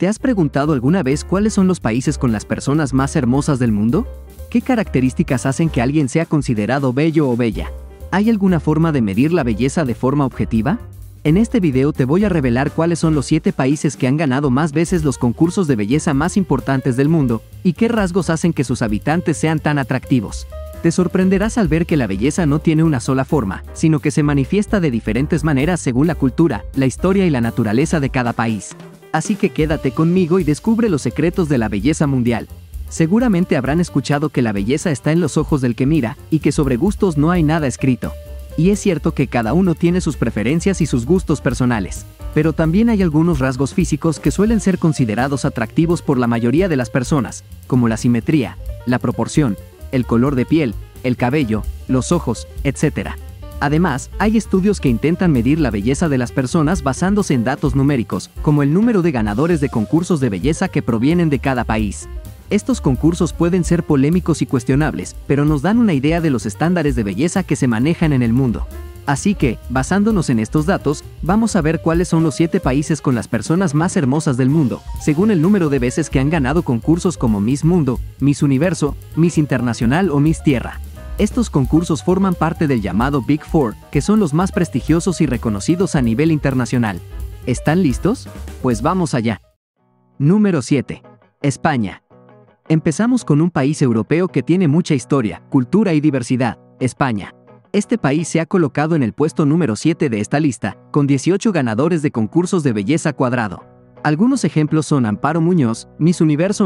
¿Te has preguntado alguna vez cuáles son los países con las personas más hermosas del mundo? ¿Qué características hacen que alguien sea considerado bello o bella? ¿Hay alguna forma de medir la belleza de forma objetiva? En este video te voy a revelar cuáles son los 7 países que han ganado más veces los concursos de belleza más importantes del mundo, y qué rasgos hacen que sus habitantes sean tan atractivos. Te sorprenderás al ver que la belleza no tiene una sola forma, sino que se manifiesta de diferentes maneras según la cultura, la historia y la naturaleza de cada país. Así que quédate conmigo y descubre los secretos de la belleza mundial. Seguramente habrán escuchado que la belleza está en los ojos del que mira, y que sobre gustos no hay nada escrito. Y es cierto que cada uno tiene sus preferencias y sus gustos personales. Pero también hay algunos rasgos físicos que suelen ser considerados atractivos por la mayoría de las personas, como la simetría, la proporción, el color de piel, el cabello, los ojos, etc. Además, hay estudios que intentan medir la belleza de las personas basándose en datos numéricos, como el número de ganadores de concursos de belleza que provienen de cada país. Estos concursos pueden ser polémicos y cuestionables, pero nos dan una idea de los estándares de belleza que se manejan en el mundo. Así que, basándonos en estos datos, vamos a ver cuáles son los 7 países con las personas más hermosas del mundo, según el número de veces que han ganado concursos como Miss Mundo, Miss Universo, Miss Internacional o Miss Tierra. Estos concursos forman parte del llamado Big Four, que son los más prestigiosos y reconocidos a nivel internacional. ¿Están listos? Pues vamos allá. Número 7. España. Empezamos con un país europeo que tiene mucha historia, cultura y diversidad, España. Este país se ha colocado en el puesto número 7 de esta lista, con 18 ganadores de concursos de belleza cuadrado. Algunos ejemplos son Amparo Muñoz, Miss Universo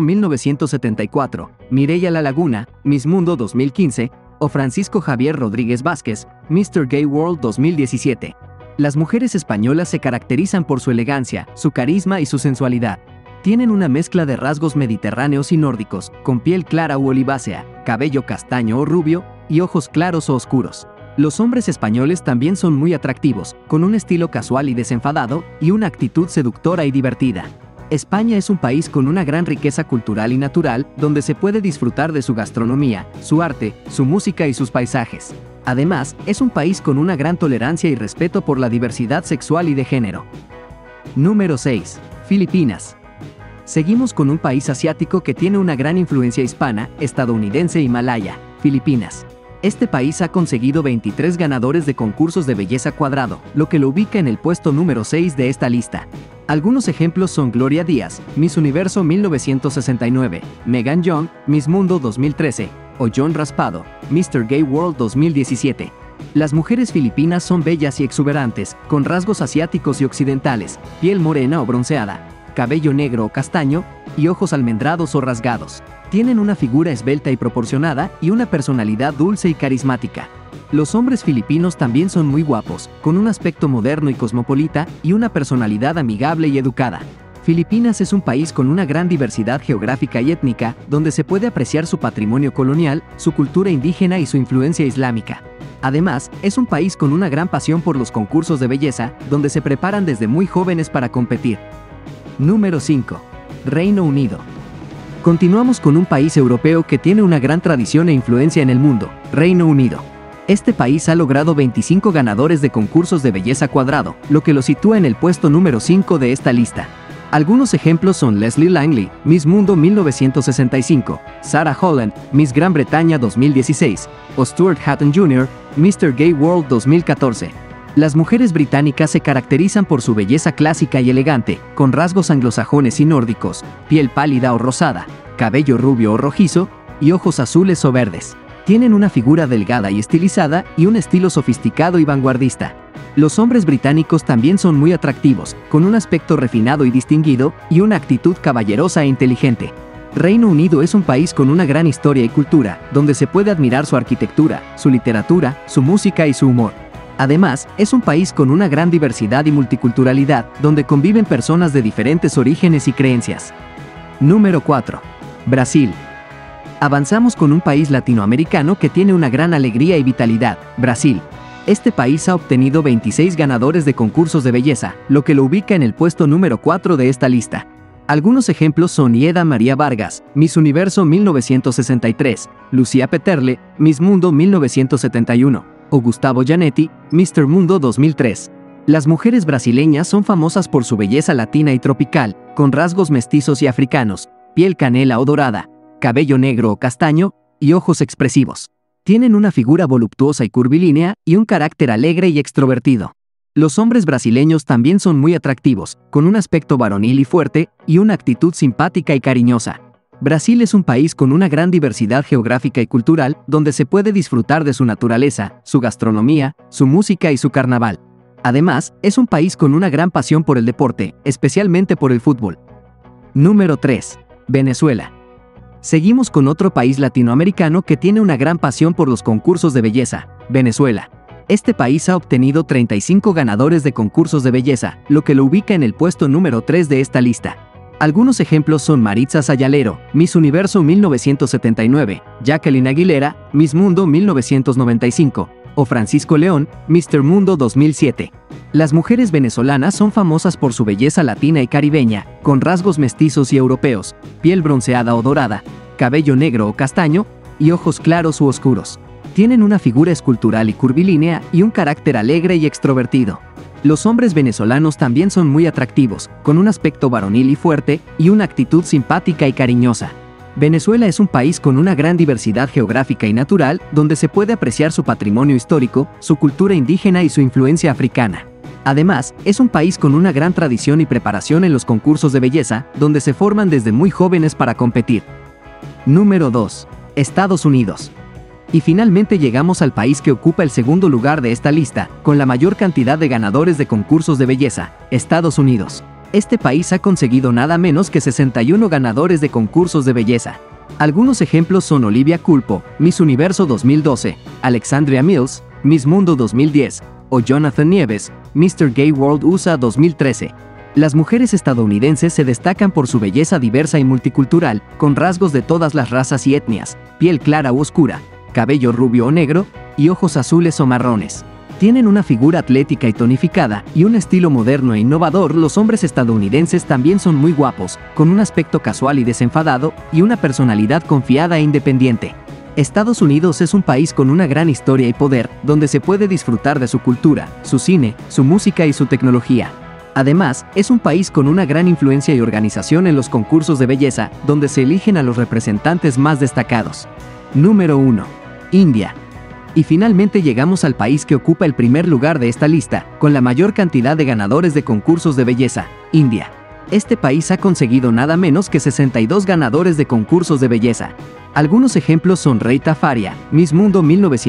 1974, Mireia La Laguna, Miss Mundo 2015, o Francisco Javier Rodríguez Vázquez, Mr. Gay World 2017. Las mujeres españolas se caracterizan por su elegancia, su carisma y su sensualidad. Tienen una mezcla de rasgos mediterráneos y nórdicos, con piel clara u olivácea, cabello castaño o rubio, y ojos claros o oscuros. Los hombres españoles también son muy atractivos, con un estilo casual y desenfadado, y una actitud seductora y divertida. España es un país con una gran riqueza cultural y natural, donde se puede disfrutar de su gastronomía, su arte, su música y sus paisajes. Además, es un país con una gran tolerancia y respeto por la diversidad sexual y de género. Número 6. Filipinas. Seguimos con un país asiático que tiene una gran influencia hispana, estadounidense y malaya, Filipinas. Este país ha conseguido 23 ganadores de concursos de belleza cuadrado, lo que lo ubica en el puesto número 6 de esta lista. Algunos ejemplos son Gloria Díaz, Miss Universo 1969, Megan Young, Miss Mundo 2013, o John Raspado, Mr. Gay World 2017. Las mujeres filipinas son bellas y exuberantes, con rasgos asiáticos y occidentales, piel morena o bronceada, cabello negro o castaño, y ojos almendrados o rasgados. Tienen una figura esbelta y proporcionada, y una personalidad dulce y carismática. Los hombres filipinos también son muy guapos, con un aspecto moderno y cosmopolita, y una personalidad amigable y educada. Filipinas es un país con una gran diversidad geográfica y étnica, donde se puede apreciar su patrimonio colonial, su cultura indígena y su influencia islámica. Además, es un país con una gran pasión por los concursos de belleza, donde se preparan desde muy jóvenes para competir. Número 5. Reino Unido. Continuamos con un país europeo que tiene una gran tradición e influencia en el mundo, Reino Unido. Este país ha logrado 25 ganadores de concursos de belleza cuadrado, lo que lo sitúa en el puesto número 5 de esta lista. Algunos ejemplos son Leslie Langley, Miss Mundo 1965, Sarah Holland, Miss Gran Bretaña 2016, o Stuart Hatton Jr., Mr. Gay World 2014. Las mujeres británicas se caracterizan por su belleza clásica y elegante, con rasgos anglosajones y nórdicos, piel pálida o rosada, cabello rubio o rojizo, y ojos azules o verdes. Tienen una figura delgada y estilizada, y un estilo sofisticado y vanguardista. Los hombres británicos también son muy atractivos, con un aspecto refinado y distinguido, y una actitud caballerosa e inteligente. Reino Unido es un país con una gran historia y cultura, donde se puede admirar su arquitectura, su literatura, su música y su humor. Además, es un país con una gran diversidad y multiculturalidad, donde conviven personas de diferentes orígenes y creencias. Número 4. Brasil. Avanzamos con un país latinoamericano que tiene una gran alegría y vitalidad, Brasil. Este país ha obtenido 26 ganadores de concursos de belleza, lo que lo ubica en el puesto número 4 de esta lista. Algunos ejemplos son Ieda María Vargas, Miss Universo 1963, Lucía Peterle, Miss Mundo 1971, o Gustavo Gianetti, Mr. Mundo 2003. Las mujeres brasileñas son famosas por su belleza latina y tropical, con rasgos mestizos y africanos, piel canela o dorada, cabello negro o castaño, y ojos expresivos. Tienen una figura voluptuosa y curvilínea, y un carácter alegre y extrovertido. Los hombres brasileños también son muy atractivos, con un aspecto varonil y fuerte, y una actitud simpática y cariñosa. Brasil es un país con una gran diversidad geográfica y cultural, donde se puede disfrutar de su naturaleza, su gastronomía, su música y su carnaval. Además, es un país con una gran pasión por el deporte, especialmente por el fútbol. Número 3. Venezuela. Seguimos con otro país latinoamericano que tiene una gran pasión por los concursos de belleza, Venezuela. Este país ha obtenido 35 ganadores de concursos de belleza, lo que lo ubica en el puesto número 3 de esta lista. Algunos ejemplos son Maritza Sayalero, Miss Universo 1979, Jacqueline Aguilera, Miss Mundo 1995, o Francisco León, Mr. Mundo 2007. Las mujeres venezolanas son famosas por su belleza latina y caribeña, con rasgos mestizos y europeos, piel bronceada o dorada, cabello negro o castaño, y ojos claros u oscuros. Tienen una figura escultural y curvilínea y un carácter alegre y extrovertido. Los hombres venezolanos también son muy atractivos, con un aspecto varonil y fuerte, y una actitud simpática y cariñosa. Venezuela es un país con una gran diversidad geográfica y natural, donde se puede apreciar su patrimonio histórico, su cultura indígena y su influencia africana. Además, es un país con una gran tradición y preparación en los concursos de belleza, donde se forman desde muy jóvenes para competir. Número 2. Estados Unidos. Y finalmente llegamos al país que ocupa el segundo lugar de esta lista, con la mayor cantidad de ganadores de concursos de belleza, Estados Unidos. Este país ha conseguido nada menos que 61 ganadores de concursos de belleza. Algunos ejemplos son Olivia Culpo, Miss Universo 2012, Alexandria Mills, Miss Mundo 2010, o Jonathan Nieves, Mr. Gay World USA 2013. Las mujeres estadounidenses se destacan por su belleza diversa y multicultural, con rasgos de todas las razas y etnias, piel clara u oscura, cabello rubio o negro, y ojos azules o marrones. Tienen una figura atlética y tonificada, y un estilo moderno e innovador. Los hombres estadounidenses también son muy guapos, con un aspecto casual y desenfadado, y una personalidad confiada e independiente. Estados Unidos es un país con una gran historia y poder, donde se puede disfrutar de su cultura, su cine, su música y su tecnología. Además, es un país con una gran influencia y organización en los concursos de belleza, donde se eligen a los representantes más destacados. Número 1. India. Y finalmente llegamos al país que ocupa el primer lugar de esta lista, con la mayor cantidad de ganadores de concursos de belleza, India. Este país ha conseguido nada menos que 62 ganadores de concursos de belleza. Algunos ejemplos son Reita Faria, Miss Mundo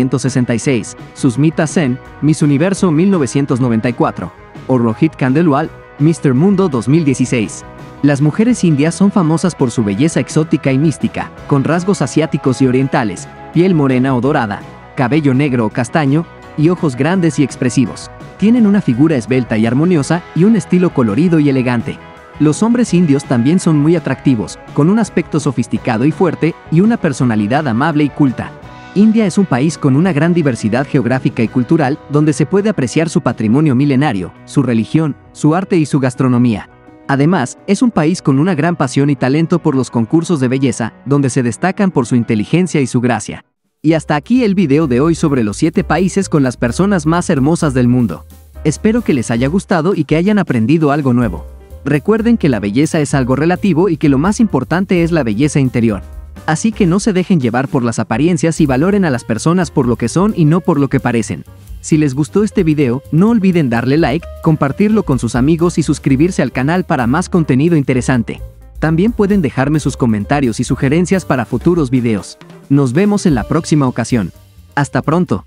1966, Susmita Sen, Miss Universo 1994, o Rohit Khandelwal, Mr. Mundo 2016. Las mujeres indias son famosas por su belleza exótica y mística, con rasgos asiáticos y orientales, piel morena o dorada, cabello negro o castaño, y ojos grandes y expresivos. Tienen una figura esbelta y armoniosa, y un estilo colorido y elegante. Los hombres indios también son muy atractivos, con un aspecto sofisticado y fuerte, y una personalidad amable y culta. India es un país con una gran diversidad geográfica y cultural, donde se puede apreciar su patrimonio milenario, su religión, su arte y su gastronomía. Además, es un país con una gran pasión y talento por los concursos de belleza, donde se destacan por su inteligencia y su gracia. Y hasta aquí el video de hoy sobre los 7 países con las personas más hermosas del mundo. Espero que les haya gustado y que hayan aprendido algo nuevo. Recuerden que la belleza es algo relativo y que lo más importante es la belleza interior. Así que no se dejen llevar por las apariencias y valoren a las personas por lo que son y no por lo que parecen. Si les gustó este video, no olviden darle like, compartirlo con sus amigos y suscribirse al canal para más contenido interesante. También pueden dejarme sus comentarios y sugerencias para futuros videos. Nos vemos en la próxima ocasión. Hasta pronto.